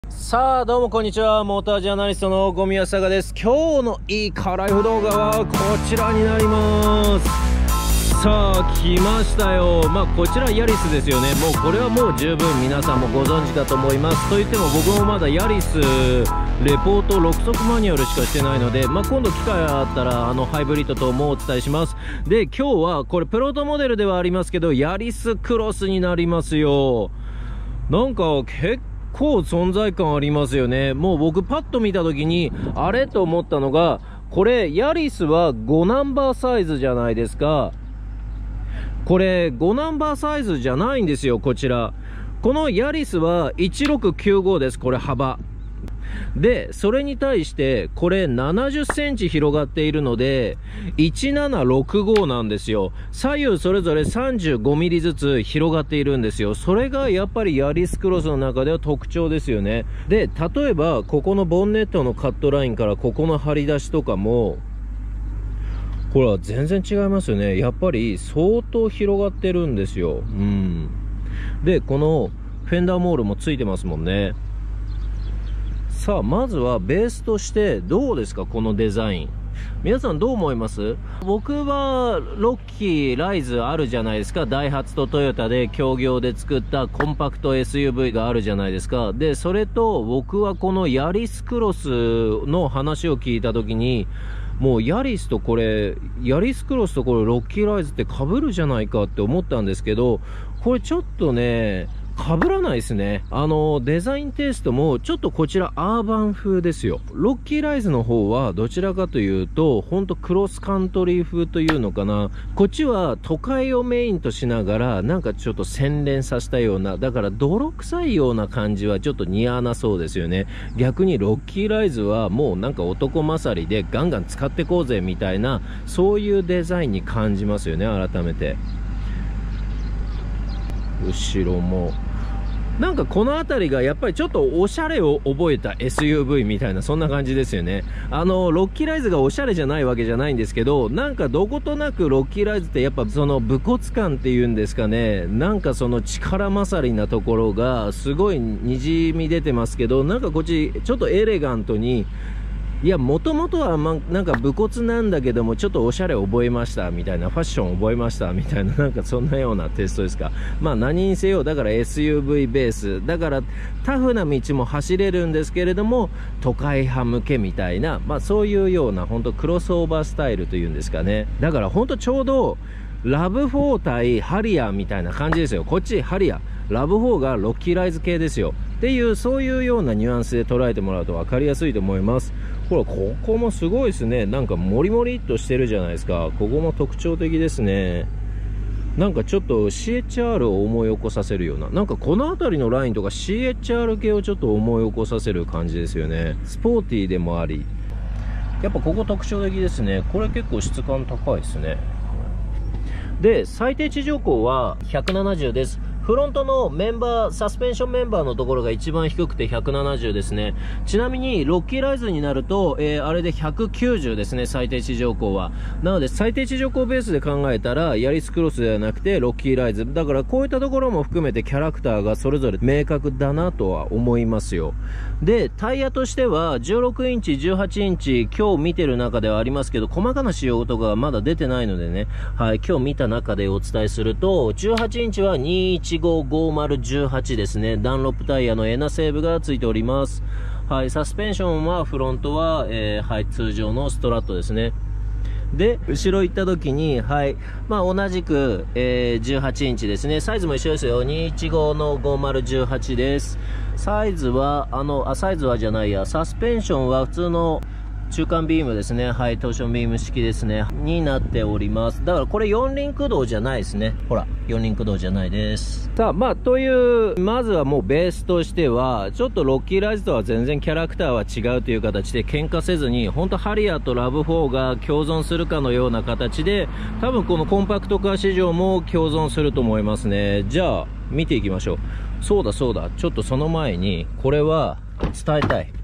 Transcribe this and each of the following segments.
さあどうもこんにちは、モータージャーナリストの五宮坂です。今日のいいカーライフ動画はこちらになります。さあ来ましたよ。こちらヤリスですよね。もうこれはもう十分皆さんもご存知かと思います。といっても僕もまだヤリスレポート6速マニュアルしかしてないので、今度機会あったらハイブリッドともお伝えします。で今日はこれプロトモデルではありますけどヤリスクロスになりますよ。なんか結構存在感ありますよね。もう僕パッと見た時にあれと思ったのが、これヤリスは5ナンバーサイズじゃないですか。これ5ナンバーサイズじゃないんですよ。こちらこのヤリスは1695です。これ幅で、それに対してこれ70センチ広がっているので1765なんですよ。左右それぞれ35ミリずつ広がっているんですよ。それがやっぱりヤリスクロスの中では特徴ですよね。で例えばここのボンネットのカットラインからここの張り出しとかもこれは全然違いますよね。やっぱり相当広がってるんですよ。でこのフェンダーモールもついてますもんね。さあまずはベースとしてどうですか、このデザイン。皆さんどう思います？僕はロッキーライズあるじゃないですか。ダイハツとトヨタで協業で作ったコンパクト SUV があるじゃないですか。でそれと僕はこのヤリスクロスの話を聞いた時に、もうヤリスクロスとこれロッキーライズって被るじゃないかって思ったんですけど、これちょっとね被らないですね。デザインテイストもちょっとこちらアーバン風ですよ。ロッキーライズの方はどちらかというとほんとクロスカントリー風というのかな。こっちは都会をメインとしながらなんかちょっと洗練させたような、だから泥臭いような感じはちょっと似合わなそうですよね。逆にロッキーライズはもうなんか男勝りでガンガン使ってこうぜみたいな、そういうデザインに感じますよね。改めて後ろもなんかこの辺りがやっぱりちょっとおしゃれを覚えた SUV みたいな、そんな感じですよね。ロッキーライズがおしゃれじゃないわけじゃないんですけど、なんかどことなくロッキーライズってやっぱその武骨感っていうんですかね、なんかその力勝りなところがすごいにじみ出てますけど、なんかこっちちょっとエレガントに、いやもともとはなんか武骨なんだけどもちょっとおしゃれ覚えましたみたいな、ファッション覚えましたみたいな、なんかそんなようなテストですか。何にせよだから SUV ベースだからタフな道も走れるんですけれども都会派向けみたいな、そういうような本当クロスオーバースタイルというんですかね。だから本当ちょうどラブ4対ハリアーみたいな感じですよ。こっちハリアー、ラブ4がロッキーライズ系ですよっていう、そういうようなニュアンスで捉えてもらうと分かりやすいと思います。ほらここもすごいですね。なんかモリモリっとしてるじゃないですか。ここも特徴的ですね。なんかちょっと CHR を思い起こさせるような、なんかこの辺りのラインとか CHR 系をちょっと思い起こさせる感じですよね。スポーティーでもあり、やっぱここ特徴的ですね。これ結構質感高いですね。で最低地上高は170です。フロントのメンバー、サスペンションメンバーのところが一番低くて170ですね。ちなみにロッキーライズになると、あれで190ですね、最低地上高は。なので最低地上高ベースで考えたらヤリスクロスではなくてロッキーライズだから、こういったところも含めてキャラクターがそれぞれ明確だなとは思いますよ。でタイヤとしては16インチ18インチ今日見てる中ではありますけど、細かな仕様とかがまだ出てないのでね、はい、今日見た中でお伝えすると18インチは2155018ですね。ダンロップタイヤのエナセーブがついております。はい、サスペンションはフロントは、はい、通常のストラットですね。で後ろ行った時に、はい、同じく、18インチですね。サイズも一緒ですよ。215の5018です。サイズはサイズはじゃないや、サスペンションは普通の中間ビームですね。はい、トーションビーム式ですねになっております。だからこれ4輪駆動じゃないですね。ほら4輪駆動じゃないです。さあというまずはもうベースとしてはちょっとロッキーライズとは全然キャラクターは違うという形で喧嘩せずに、本当ハリアーとラブ4が共存するかのような形で、多分このコンパクトカー市場も共存すると思いますね。じゃあ見ていきましょう。そうだちょっとその前にこれは伝えたい。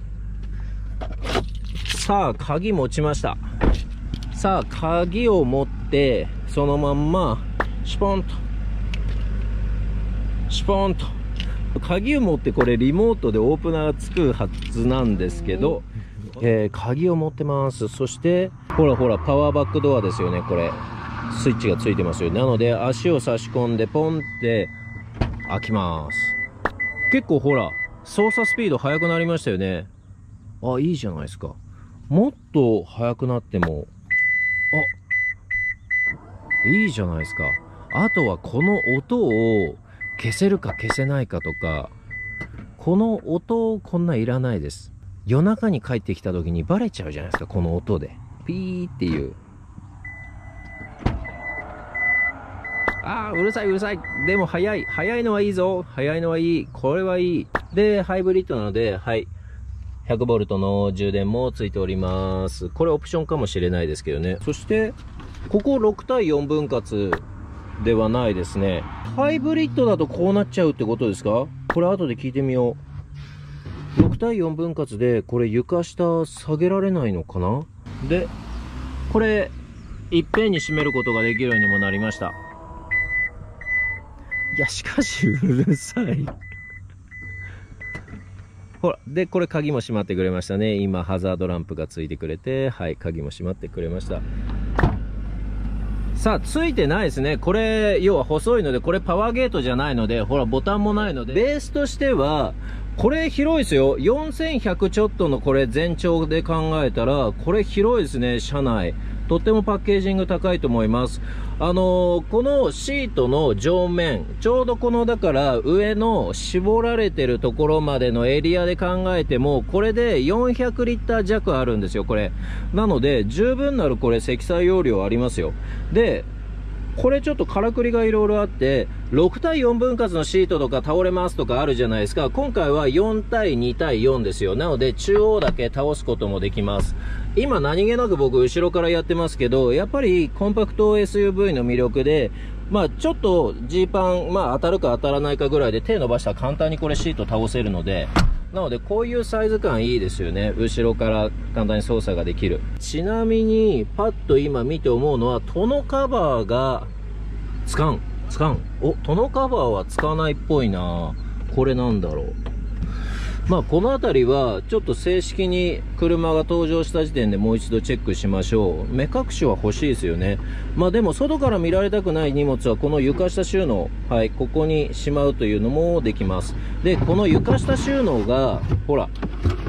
さあ鍵持ちました。さあ鍵を持ってそのまんまシュポンと鍵を持ってこれリモートでオープナーがつくはずなんですけど、鍵を持ってます。そしてほらほら、パワーバックドアですよね。これスイッチがついてますよ。なので足を差し込んでポンって開きます。結構ほら操作スピード速くなりましたよね。あ、いいじゃないですか。もっと速くなっても、あ、いいじゃないですか。あとはこの音を消せるか消せないかとか、この音こんないらないです。夜中に帰ってきた時にバレちゃうじゃないですか、この音でピーっていう。あー、うるさいうるさい。でも速いのはいいぞ。速いのはいい。これはいい。でハイブリッドなので、はい、100V の充電もついております。これオプションかもしれないですけどね。そしてここ6対4分割ではないですね。ハイブリッドだとこうなっちゃうってことですか？これ後で聞いてみよう。6対4分割でこれ床下下げられないのかな。でこれいっぺんに閉めることができるようにもなりました。いやしかしうるさいほら、でこれ鍵も閉まってくれましたね。今ハザードランプがついてくれて、はい、鍵も閉まってくれました。さあついてないですね。これ要は細いので、これパワーゲートじゃないので、ほらボタンもないので、ベースとしてはこれ広いですよ。4100ちょっとのこれ全長で考えたらこれ広いですね。車内とってもパッケージング高いと思います。このシートの上面、ちょうどこのだから上の絞られてるところまでのエリアで考えても、これで400リッター弱あるんですよ、これ。なので十分なるこれ積載容量ありますよ。でこれちょっとからくりがいろいろあって、6対4分割のシートとか倒れますとかあるじゃないですか。今回は4対2対4ですよ。なので中央だけ倒すこともできます。今何気なく僕後ろからやってますけど、やっぱりコンパクト SUV の魅力で、まあちょっとジーパン、まあ当たるか当たらないかぐらいで手伸ばしたら簡単にこれシート倒せるので、なのでこういうサイズ感いいですよね。後ろから簡単に操作ができる。ちなみにパッと今見て思うのは、トノカバーがつかん。お、トノカバーはつかないっぽいな。これなんだろう。まあこの辺りはちょっと正式に車が登場した時点でもう一度チェックしましょう。目隠しは欲しいですよね。まあでも外から見られたくない荷物はこの床下収納、はい、ここにしまうというのもできます。でこの床下収納がほら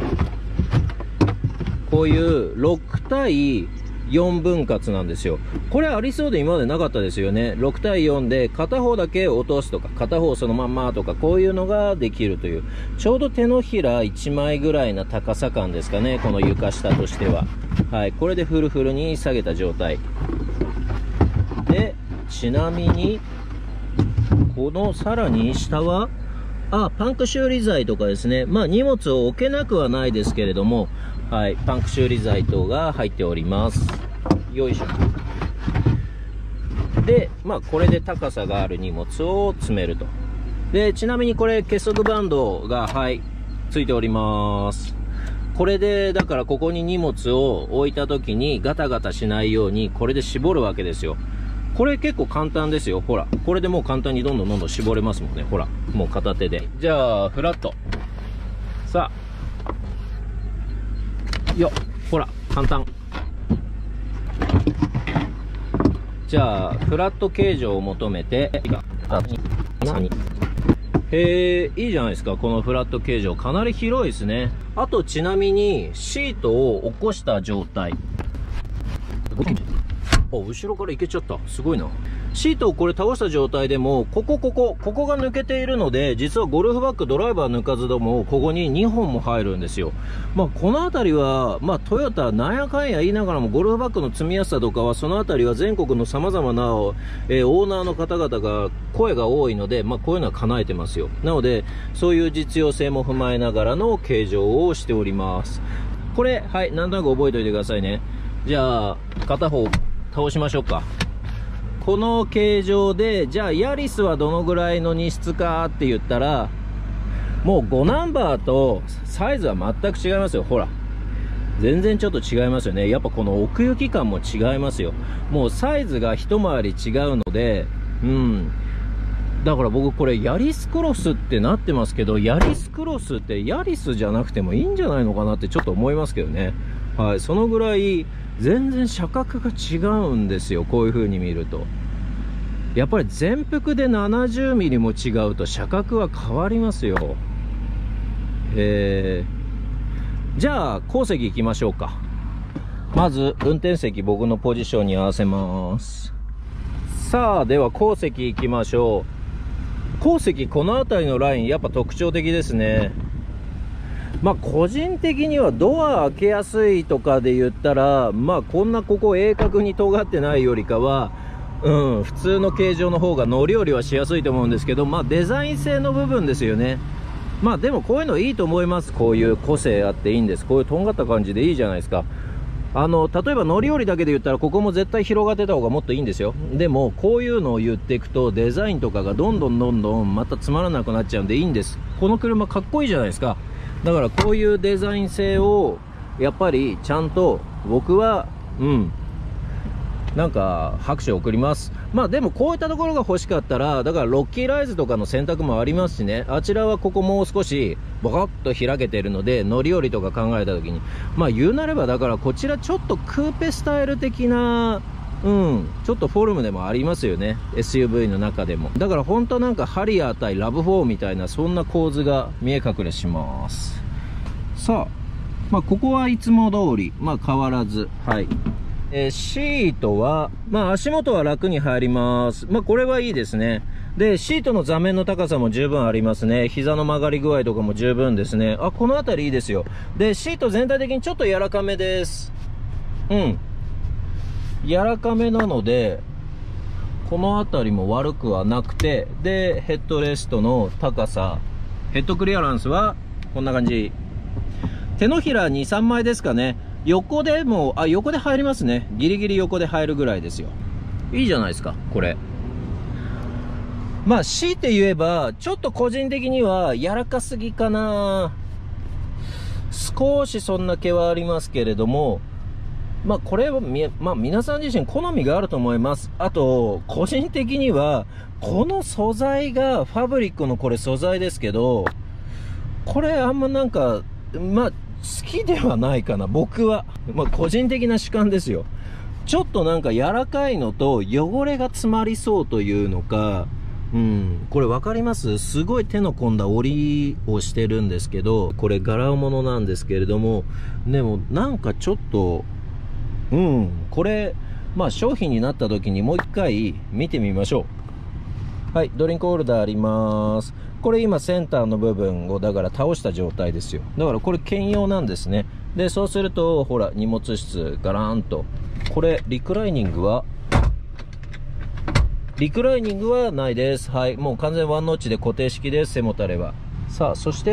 こういう6対4分割なんですよ。これありそうで今までなかったですよね。6対4で片方だけ落とすとか片方そのまんまとか、こういうのができるという、ちょうど手のひら1枚ぐらいな高さ感ですかね、この床下としては。はい、これでフルフルに下げた状態で、ちなみにこのさらに下はパンク修理剤とかですね。まあ荷物を置けなくはないですけれども、はい、パンク修理剤等が入っております。よいしょ。でまあこれで高さがある荷物を詰めると。でちなみにこれ結束バンドがはいついております。これでだからここに荷物を置いた時にガタガタしないようにこれで絞るわけですよ。これ結構簡単ですよ。ほらこれでもう簡単にどんどん絞れますもんね。ほらもう片手で。じゃあフラット、さあよっ、ほら簡単。じゃあフラット形状を求めて、いいじゃないですか。このフラット形状かなり広いですね。あとちなみにシートを起こした状態、後ろからいけちゃった。すごいな。シートをこれ倒した状態でもここが抜けているので、実はゴルフバッグドライバー抜かずともここに2本も入るんですよ。まあこの辺りはまあトヨタなんやかんや言いながらもゴルフバッグの積みやすさとかはその辺りは全国のさまざまな、オーナーの方々が声が多いので、まあこういうのは叶えてますよ。なのでそういう実用性も踏まえながらの形状をしております。これはいなんとなく覚えておいてくださいね。じゃあ片方倒しましょうか。この形状でじゃあヤリスはどのぐらいの荷質かって言ったら、もう5ナンバーとサイズは全く違いますよ。ほら全然ちょっと違いますよね。やっぱこの奥行き感も違いますよ。もうサイズが一回り違うので、 だから僕これヤリスクロスってなってますけど、ヤリスクロスってヤリスじゃなくてもいいんじゃないのかなってちょっと思いますけどね。はい、そのぐらい全然車格が違うんですよ、こういう風に見ると。やっぱり全幅で70ミリも違うと車格は変わりますよ。じゃあ後席行きましょうか。まず運転席僕のポジションに合わせます。さあでは後席行きましょう。後席この辺りのラインやっぱ特徴的ですね。まあ個人的にはドア開けやすいとかで言ったら、まあこんなここ鋭角に尖ってないよりかは普通の形状の方が乗り降りはしやすいと思うんですけど、まあデザイン性の部分ですよね。まあでもこういうのいいと思います。こういう個性あっていいんです。こういうとんがった感じでいいじゃないですか。例えば乗り降りだけで言ったらここも絶対広がってた方がもっといいんですよ。でもこういうのを言っていくとデザインとかがどんどんまたつまらなくなっちゃうんでいいんです。この車かっこいいじゃないですか。だからこういうデザイン性をやっぱりちゃんと僕はなんか拍手を送ります。まあでもこういったところが欲しかったら、だからロッキーライズとかの選択もありますしね。あちらはここもう少しボコッと開けてるので乗り降りとか考えた時に、まあ言うなればだからこちらちょっとクーペスタイル的なちょっとフォルムでもありますよね、 SUV の中でも。だから本当なんかハリアー対ラブ4みたいなそんな構図が見え隠れします。さあまあここはいつも通りまあ変わらず、はい。シートは、まあ足元は楽に入ります。まあこれはいいですね。で、シートの座面の高さも十分ありますね。膝の曲がり具合とかも十分ですね。あ、この辺りいいですよ。で、シート全体的にちょっと柔らかめです。柔らかめなので、この辺りも悪くはなくて、で、ヘッドレストの高さ、ヘッドクリアランスはこんな感じ。手のひら2、3枚ですかね。横でも、横で入りますね。ギリギリ横で入るぐらいですよ。いいじゃないですか、これ。まあ、強いて言えば、ちょっと個人的には柔らかすぎかな。少しそんな気はありますけれども、まあ、これはまあ、皆さん自身好みがあると思います。あと、個人的には、この素材が、ファブリックのこれ素材ですけど、これあんまなんか、まあ、好きではないかな、僕は。まあ、個人的な主観ですよ。ちょっとなんか柔らかいのと汚れが詰まりそうというのか、これ分かります？すごい手の込んだ織りをしてるんですけど、これ柄物なんですけれども、でもなんかちょっと、これ、まあ商品になった時にもう一回見てみましょう。はい、ドリンクホルダーあります。これ今センターの部分をだから倒した状態ですよ。だからこれ兼用なんですね。で、そうすると、ほら、荷物室ガラーンと。これ、リクライニングはないです。はい。もう完全ワンノッチで固定式です。背もたれは。さあ、そして、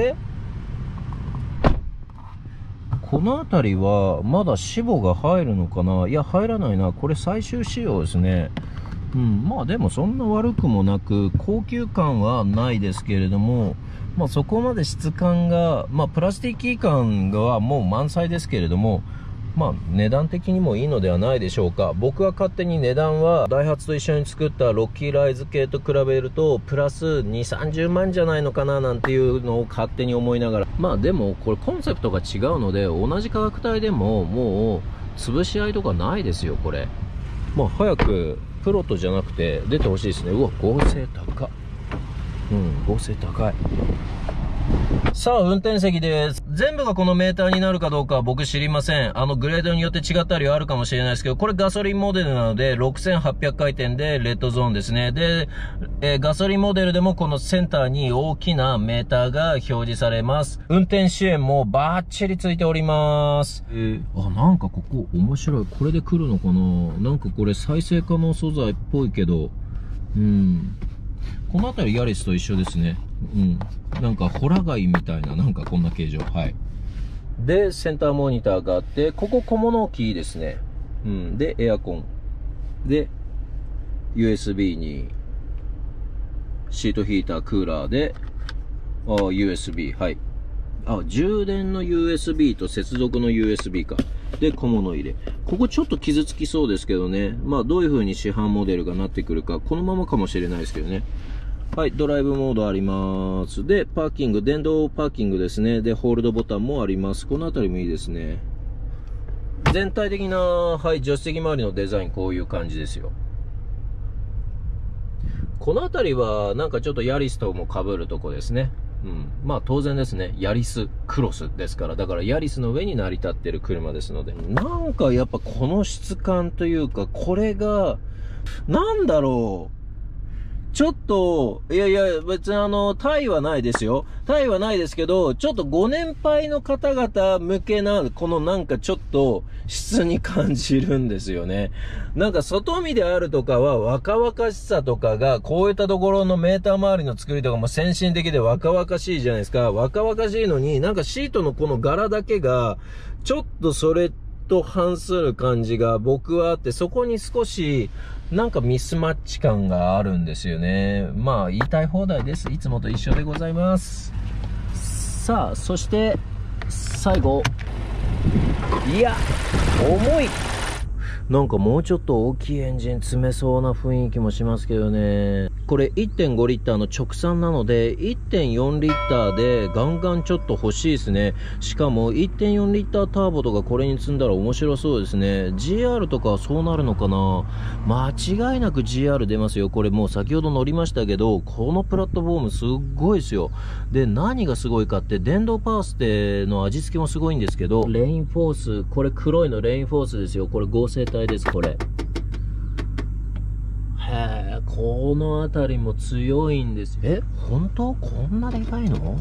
この辺りは、まだ脂肪が入るのかな？いや、入らないな。これ最終仕様ですね。まあでもそんな悪くもなく、高級感はないですけれども、まあそこまで質感が、まあプラスティック感がもう満載ですけれども、まあ値段的にもいいのではないでしょうか。僕は勝手に値段はダイハツと一緒に作ったロッキーライズ系と比べるとプラス2、30万じゃないのかななんていうのを勝手に思いながら、まあでもこれコンセプトが違うので同じ価格帯でももう潰し合いとかないですよ。これまあ早くプロトじゃなくて出てほしいですね。うわ、合成高っ。合成高い。さあ、運転席です。全部がこのメーターになるかどうかは僕知りません。グレードによって違ったりはあるかもしれないですけど、これガソリンモデルなので、6800回転でレッドゾーンですね。で、ガソリンモデルでもこのセンターに大きなメーターが表示されます。運転支援もバッチリついております。なんかここ面白い。これで来るのかな？なんかこれ再生可能素材っぽいけど、この辺りヤリスと一緒ですね。なんかホラ貝みたいな、なんかこんな形状。はい。で、センターモニターがあって、ここ小物キーですね。で、エアコン。で、USB に、シートヒーター、クーラーで、USB。はい。充電の USB と接続の USB か。で、小物入れ。ここちょっと傷つきそうですけどね。まあ、どういう風に市販モデルがなってくるか、このままかもしれないですけどね。 はい、ドライブモードあります。で、パーキング、電動パーキングですね。で、ホールドボタンもあります。この辺りもいいですね。全体的な、はい、助手席周りのデザイン、こういう感じですよ。この辺りは、なんかちょっとヤリスとも被るとこですね。うん。まあ当然ですね。ヤリスクロスですから。だからヤリスの上に成り立ってる車ですので。なんかやっぱこの質感というか、これが、なんだろう。ちょっと、いやいや、別にタイはないですよ。タイはないですけど、ちょっとご年配の方々向けな、このなんかちょっと質に感じるんですよね。なんか外見であるとかは若々しさとかが、こういったところのメーター周りの作りとかも先進的で若々しいじゃないですか。若々しいのに、なんかシートのこの柄だけが、ちょっとそれと反する感じが僕はあって、そこに少し、なんかミスマッチ感があるんですよね。まあ言いたい放題です。いつもと一緒でございます。さあ、そして最後、いや重い。なんかもうちょっと大きいエンジン積めそうな雰囲気もしますけどね。これ 1.5 リッターの直産なので 1.4 リッターでガンガンちょっと欲しいですね。しかも 1.4 リッターターボとかこれに積んだら面白そうですね。 GR とかはそうなるのかな。間違いなく GR 出ますよ。これもう先ほど乗りましたけど、このプラットフォームすっごいですよ。で、何がすごいかって電動パワーステの味付けもすごいんですけど、レインフォース、これ黒いのレインフォースですよ。これ合成体です、これ。へえ、この辺りも強いんですよ。え、本当こんなでかいの？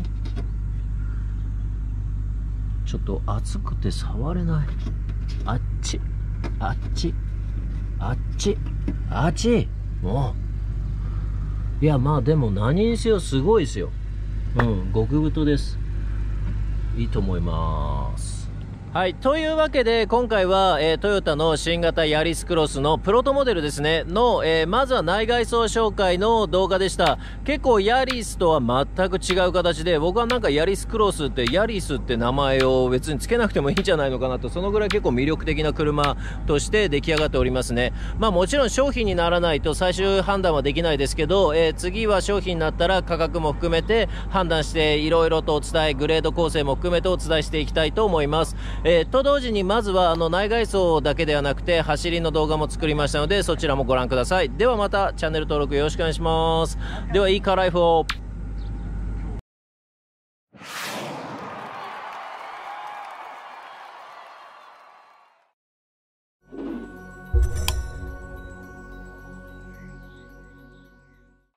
ちょっと熱くて触れない。あっち、あっち、あっち、あっち。もう。いや、まあでも何にせよすごいですよ。うん、極太です。いいと思います。はい。というわけで、今回は、トヨタの新型ヤリスクロスのプロトモデルですね、の、まずは内外装紹介の動画でした。結構ヤリスとは全く違う形で、僕はなんかヤリスクロスって、ヤリスって名前を別につけなくてもいいんじゃないのかなと、そのぐらい結構魅力的な車として出来上がっておりますね。まあもちろん商品にならないと最終判断はできないですけど、次は商品になったら価格も含めて判断して、いろいろとお伝え、グレード構成も含めてお伝えしていきたいと思います。と同時にまずは内外装だけではなくて走りの動画も作りましたので、そちらもご覧ください。ではまたチャンネル登録よろしくお願いします。ではいいカーライフを。